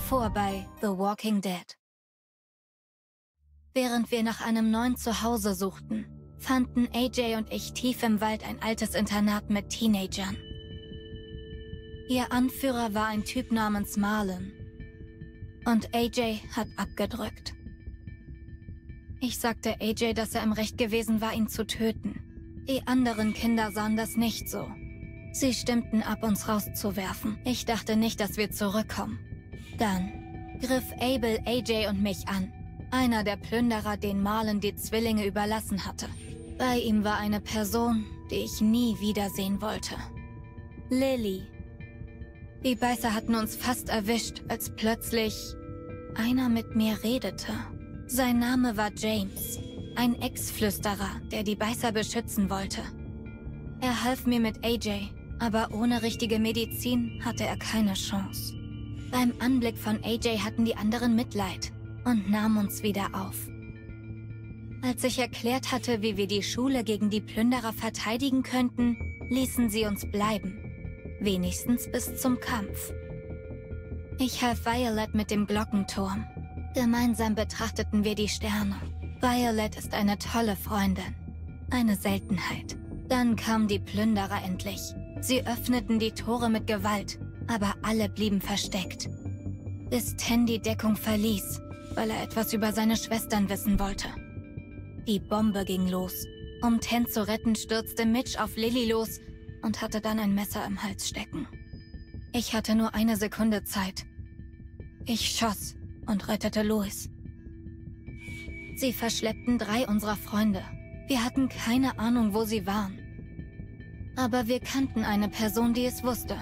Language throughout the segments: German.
zuvor bei The Walking Dead. Während wir nach einem neuen Zuhause suchten, fanden AJ und ich tief im Wald ein altes Internat mit Teenagern. Ihr Anführer war ein Typ namens Marlon. Und AJ hat abgedrückt. Ich sagte AJ, dass er im Recht gewesen war, ihn zu töten. Die anderen Kinder sahen das nicht so. Sie stimmten ab, uns rauszuwerfen. Ich dachte nicht, dass wir zurückkommen. Dann griff Abel AJ und mich an. Einer der Plünderer, den Marlon die Zwillinge überlassen hatte. Bei ihm war eine Person, die ich nie wiedersehen wollte. Lily. Die Beißer hatten uns fast erwischt, als plötzlich einer mit mir redete. Sein Name war James, ein Ex-Flüsterer, der die Beißer beschützen wollte. Er half mir mit AJ, aber ohne richtige Medizin hatte er keine Chance. Beim Anblick von AJ hatten die anderen Mitleid und nahmen uns wieder auf. Als ich erklärt hatte, wie wir die Schule gegen die Plünderer verteidigen könnten, ließen sie uns bleiben. Wenigstens bis zum Kampf. Ich half Violet mit dem Glockenturm. Gemeinsam betrachteten wir die Sterne. Violet ist eine tolle Freundin. Eine Seltenheit. Dann kamen die Plünderer endlich. Sie öffneten die Tore mit Gewalt, aber alle blieben versteckt. Bis Ten die Deckung verließ, weil er etwas über seine Schwestern wissen wollte. Die Bombe ging los. Um Ten zu retten, stürzte Mitch auf Lily los und hatte dann ein Messer im Hals stecken. Ich hatte nur eine Sekunde Zeit. Ich schoss und rettete Louis. Sie verschleppten 3 unserer Freunde. Wir hatten keine Ahnung, wo sie waren. Aber wir kannten eine Person, die es wusste.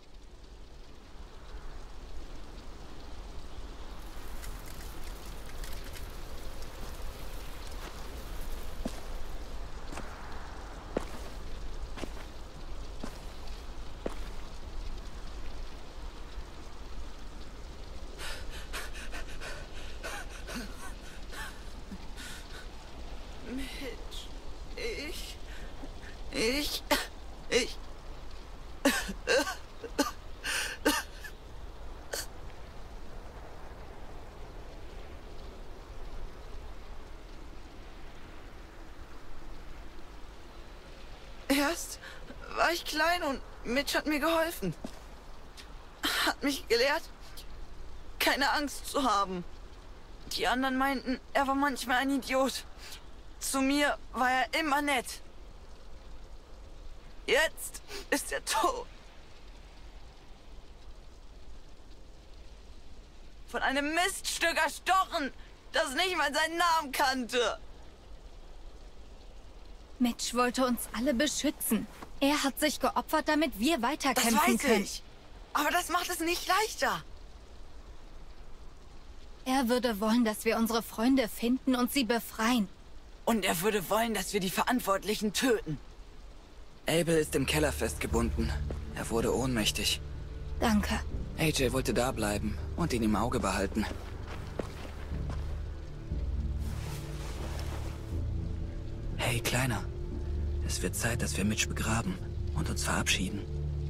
Erst war ich klein und Mitch hat mir geholfen. Hat mich gelehrt, keine Angst zu haben. Die anderen meinten, er war manchmal ein Idiot. Zu mir war er immer nett. Jetzt ist er tot. Von einem Miststück erstochen, das nicht mal seinen Namen kannte. Mitch wollte uns alle beschützen. Er hat sich geopfert, damit wir weiterkämpfen können. Das weiß ich. Aber das macht es nicht leichter. Er würde wollen, dass wir unsere Freunde finden und sie befreien. Und er würde wollen, dass wir die Verantwortlichen töten. Abel ist im Keller festgebunden. Er wurde ohnmächtig. Danke. AJ wollte da bleiben und ihn im Auge behalten. Hey, Kleiner. Es wird Zeit, dass wir Mitch begraben und uns verabschieden.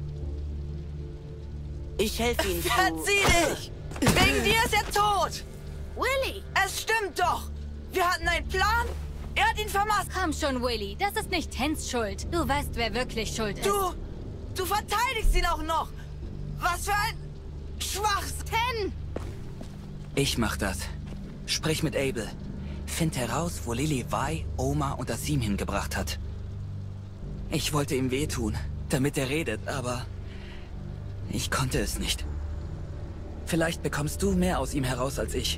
Ich helfe Ihnen. Verzieh dich! Wegen dir ist er tot! Willy! Es stimmt doch! Wir hatten einen Plan, er hat ihn vermasst! Komm schon, Willy. Das ist nicht Tens Schuld. Du weißt, wer wirklich schuld ist. Du verteidigst ihn auch noch! Was für ein Schwachsinn! Ich mach das. Sprich mit Abel. Find heraus, wo Lily Vi, Oma und Asim hingebracht hat. Ich wollte ihm wehtun, damit er redet, aber ich konnte es nicht. Vielleicht bekommst du mehr aus ihm heraus als ich.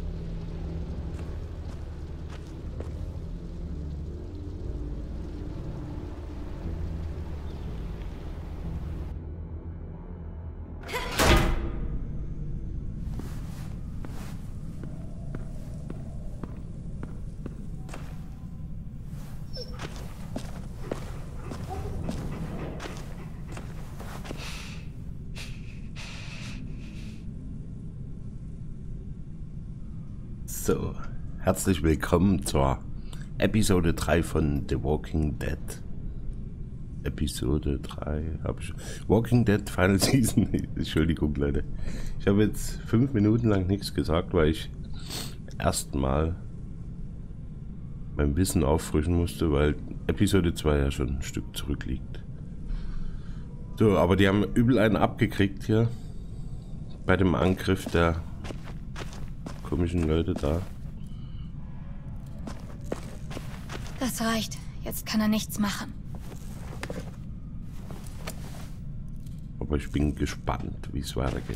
So, herzlich willkommen zur Episode 3 von The Walking Dead. Episode 3 habe ich. Walking Dead Final Season. Entschuldigung, Leute. Ich habe jetzt 5 Minuten lang nichts gesagt, weil ich erstmal mein Wissen auffrischen musste, weil Episode 2 ja schon ein Stück zurückliegt. So, aber die haben übel einen abgekriegt hier. Bei dem Angriff der komischen Leute da. Das reicht. Jetzt kann er nichts machen. Aber ich bin gespannt, wie es weitergeht.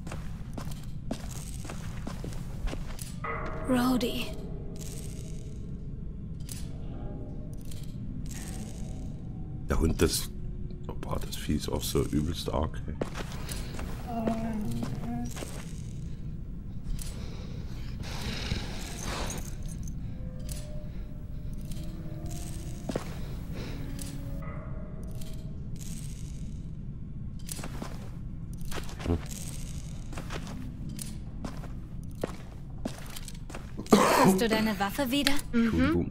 Rhodey. Der Hund, das... Oh, boah, das Vieh ist auch so übelst arg. Ey. Hast du deine Waffe wieder? Entschuldigung.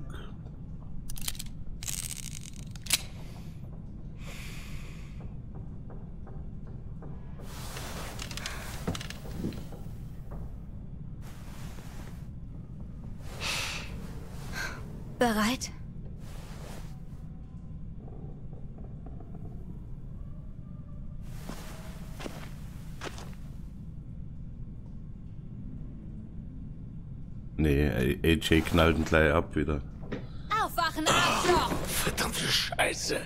Bereit? Nee, AJ knallt ihn gleich ab wieder. Aufwachen, Arschloch! Verdammte Scheiße.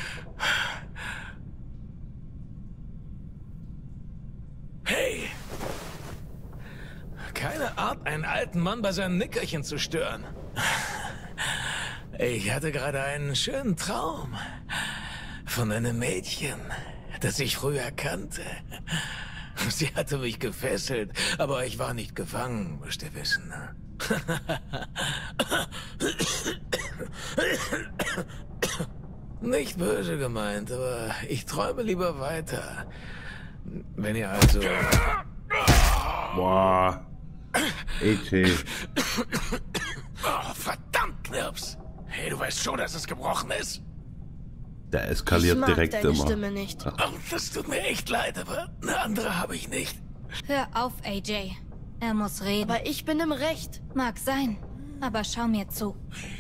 Hey! Keine Art, einen alten Mann bei seinem Nickerchen zu stören. Ich hatte gerade einen schönen Traum von einem Mädchen, das ich früher kannte. Sie hatte mich gefesselt, aber ich war nicht gefangen, müsst ihr wissen. Nicht böse gemeint, aber ich träume lieber weiter. Wenn ihr also... Boah. AJ. Oh, verdammt, Knirps. Hey, du weißt schon, dass es gebrochen ist? Der eskaliert ich mag direkt deine immer. Stimme nicht. Oh, das tut mir echt leid, aber eine andere habe ich nicht. Hör auf, AJ. Er muss reden. Aber ich bin im Recht. Mag sein, aber schau mir zu.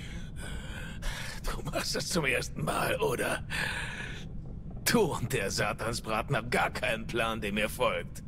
Du machst es zum ersten Mal, oder? Du und der Satansbraten haben gar keinen Plan, der mir folgt.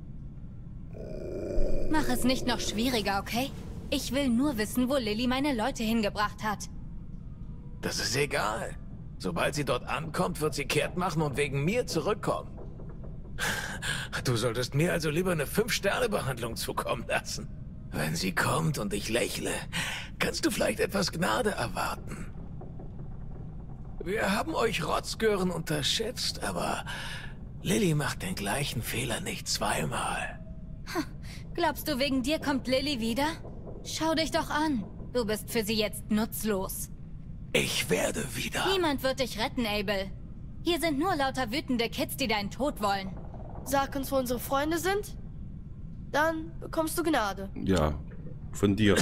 Mach es nicht noch schwieriger, okay? Ich will nur wissen, wo Lily meine Leute hingebracht hat. Das ist egal. Sobald sie dort ankommt, wird sie kehrt machen und wegen mir zurückkommen. Du solltest mir also lieber eine 5-Sterne-Behandlung zukommen lassen. Wenn sie kommt und ich lächle, kannst du vielleicht etwas Gnade erwarten. Wir haben euch Rotzgören unterschätzt, aber Lily macht den gleichen Fehler nicht zweimal. Glaubst du, wegen dir kommt Lily wieder? Schau dich doch an. Du bist für sie jetzt nutzlos. Ich werde wieder. Niemand wird dich retten, Abel. Hier sind nur lauter wütende Kids, die deinen Tod wollen. Sag uns, wo unsere Freunde sind. Dann bekommst du Gnade. Ja, von dir.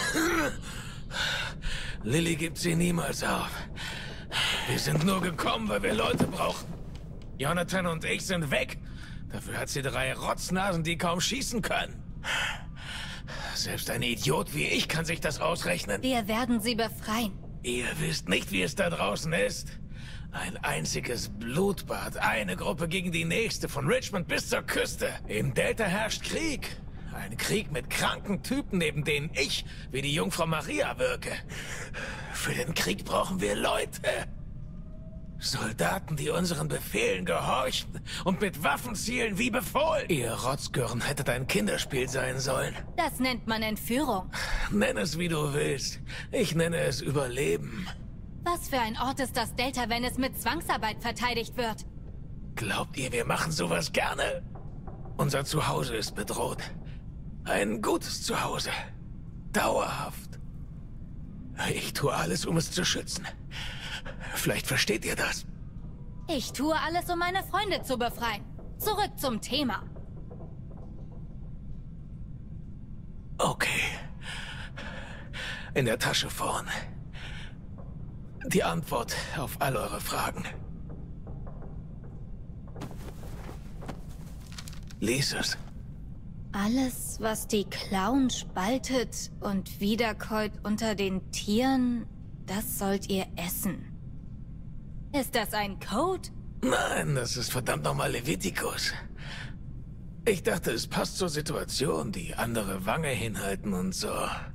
Lily gibt sie niemals auf. Wir sind nur gekommen, weil wir Leute brauchen. Jonathan und ich sind weg. Dafür hat sie 3 Rotznasen, die kaum schießen können. Selbst ein Idiot wie ich kann sich das ausrechnen. Wir werden sie befreien. Ihr wisst nicht, wie es da draußen ist. Ein einziges Blutbad, eine Gruppe gegen die nächste, von Richmond bis zur Küste. Im Delta herrscht Krieg. Ein Krieg mit kranken Typen, neben denen ich wie die Jungfrau Maria wirke. Für den Krieg brauchen wir Leute. Soldaten, die unseren Befehlen gehorchen und mit Waffen zielen wie befohlen. Ihr Rotzgören hättet ein Kinderspiel sein sollen. Das nennt man Entführung. Nenn es, wie du willst. Ich nenne es Überleben. Was für ein Ort ist das Delta, wenn es mit Zwangsarbeit verteidigt wird? Glaubt ihr, wir machen sowas gerne? Unser Zuhause ist bedroht. Ein gutes Zuhause. Dauerhaft. Ich tue alles, um es zu schützen. Vielleicht versteht ihr das. Ich tue alles, um meine Freunde zu befreien. Zurück zum Thema. Okay. In der Tasche vorn. Die Antwort auf all eure Fragen. Lies es. Alles, was die Klauen spaltet und wiederkäut unter den Tieren, das sollt ihr essen. Ist das ein Code? Nein, das ist verdammt nochmal Levitikus. Ich dachte, es passt zur Situation, die andere Wange hinhalten und so.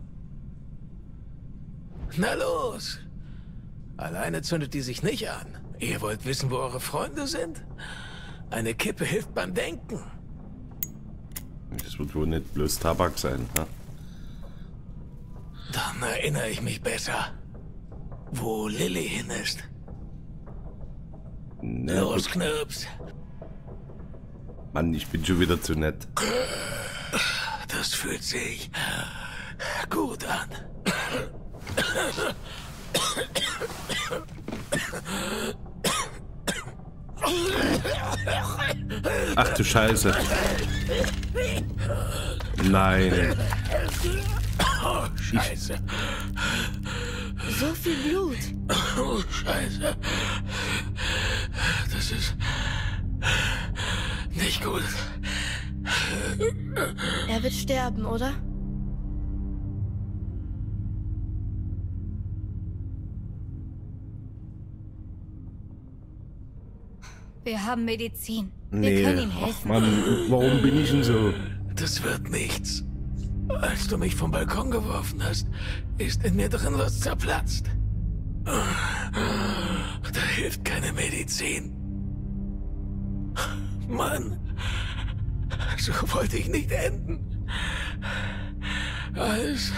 Na los! Alleine zündet die sich nicht an. Ihr wollt wissen, wo eure Freunde sind? Eine Kippe hilft beim Denken. Das wird wohl nicht bloß Tabak sein, ne? Dann erinnere ich mich besser, wo Lilly hin ist. Na, Los, gut. Knirps. Mann, ich bin schon wieder zu nett. Das fühlt sich gut an. Ach du Scheiße. Nein. Oh, Scheiße. So viel Blut. Oh, Scheiße. Das ist nicht gut. Er wird sterben, oder? Wir haben Medizin. Wir können ihm Ach helfen. Mann, warum bin ich denn so? Das wird nichts. Als du mich vom Balkon geworfen hast, ist in mir drin was zerplatzt. Da hilft keine Medizin. Mann, so wollte ich nicht enden. Alles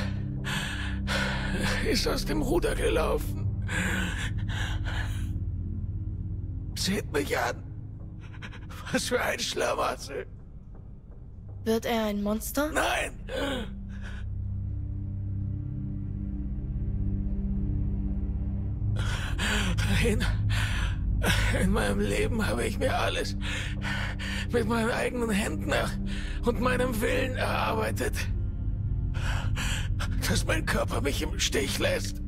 ist aus dem Ruder gelaufen. Seht mich an. Was für ein Schlamassel. Wird er ein Monster? Nein! In meinem Leben habe ich mir alles mit meinen eigenen Händen und meinem Willen erarbeitet. Dass mein Körper mich im Stich lässt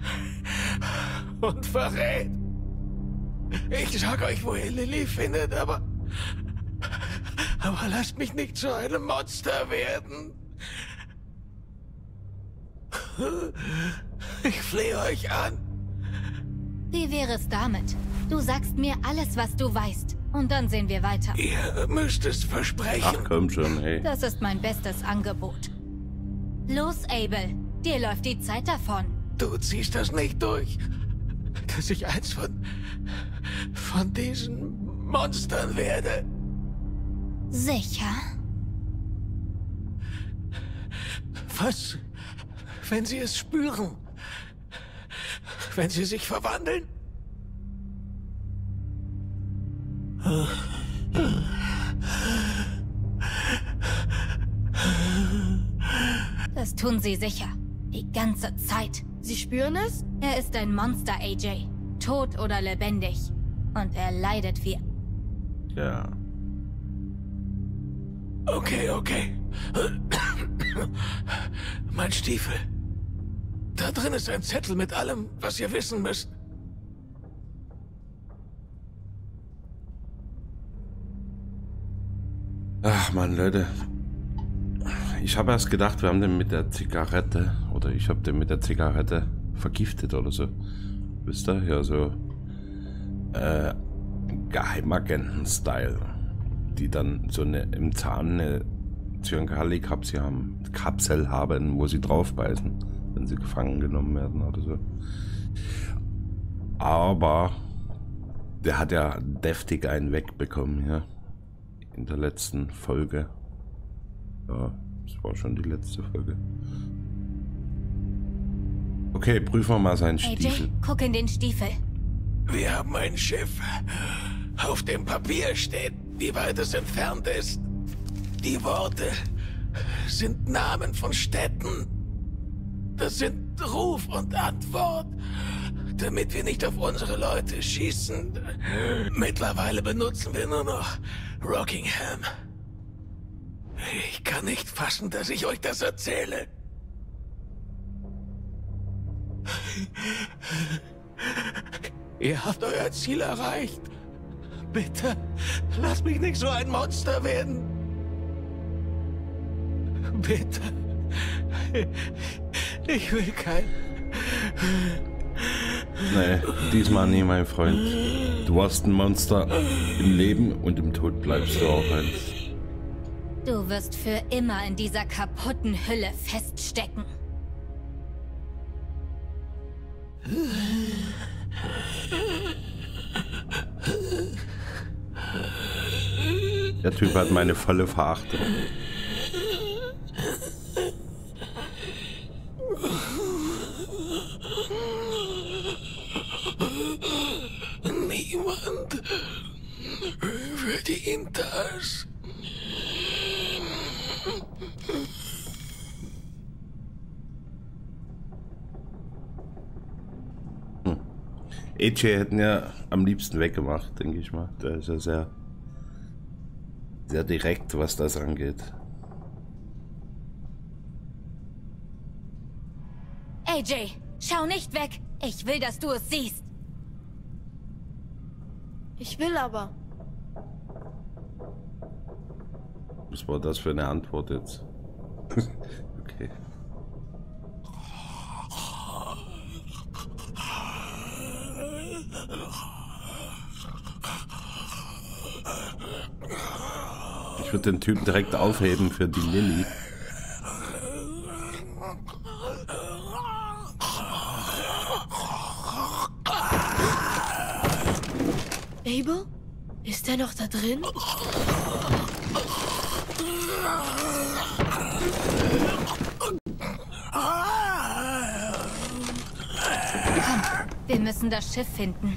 und verrät. Ich sag euch, wo ihr Lilly findet, aber lasst mich nicht zu einem Monster werden. Ich flehe euch an. Wie wäre es damit? Du sagst mir alles, was du weißt. Und dann sehen wir weiter. Ihr müsst es versprechen. Ach komm schon, hey. Das ist mein bestes Angebot. Los, Abel. Dir läuft die Zeit davon. Du ziehst das nicht durch. Dass ich eins von diesen Monstern werde. Sicher? Was, wenn sie es spüren? Wenn sie sich verwandeln? Das tun sie sicher. Die ganze Zeit. Sie spüren es? Er ist ein Monster, AJ. Tot oder lebendig. Und er leidet wie... Ja. Okay. Mein Stiefel. Da drin ist ein Zettel mit allem, was ihr wissen müsst. Ach man, Leute. Ich habe erst gedacht, wir haben den mit der Zigarette, oder ich habe den mit der Zigarette vergiftet oder so. Wisst ihr? Ja, so Geheimagenten-Style. Die dann so im Zahn eine Zyankali-Kapsel haben, wo sie draufbeißen, wenn sie gefangen genommen werden oder so. Aber der hat ja deftig einen wegbekommen, ja. In der letzten Folge. Ja, das war schon die letzte Folge. Okay, prüfen wir mal seinen Stiefel. AJ, guck in den Stiefel. Wir haben ein Schiff. Auf dem Papier steht, wie weit es entfernt ist. Die Worte sind Namen von Städten. Das sind Ruf und Antwort, damit wir nicht auf unsere Leute schießen. Mittlerweile benutzen wir nur noch Rockingham. Ich kann nicht fassen, dass ich euch das erzähle. Ihr habt euer Ziel erreicht. Bitte, lasst mich nicht so ein Monster werden. Bitte. Ich will kein... Nee, diesmal nie, mein Freund. Du warst ein Monster. Im Leben und im Tod bleibst du auch eins. Du wirst für immer in dieser kaputten Hülle feststecken. Der Typ hat meine volle Verachtung. Niemand verdient das. AJ hätten ja am liebsten weggemacht, denke ich mal. Der ist ja sehr direkt, was das angeht. AJ, schau nicht weg. Ich will, dass du es siehst. Ich will aber. Was war das für eine Antwort jetzt? Okay. Ich würde den Typen direkt aufheben für die Lilly. Abel? Ist er noch da drin? Komm, wir müssen das Schiff finden.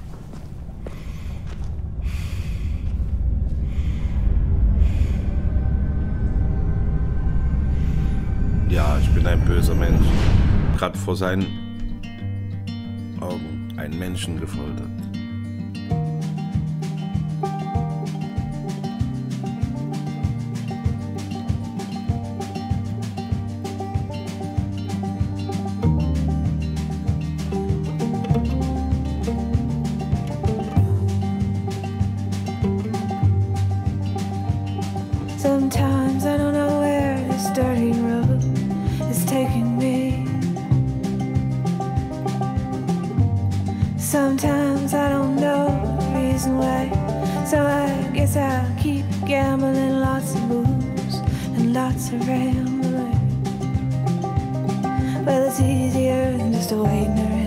Ja, ich bin ein böser Mensch. Gerade vor seinen Augen einen Menschen gefoltert. Sometimes I don't know where this dirty road is taking me. Sometimes I don't know the reason why, so I guess I'll keep gambling, lots of moves and lots of rambling. Well, it's easier than just waiting around.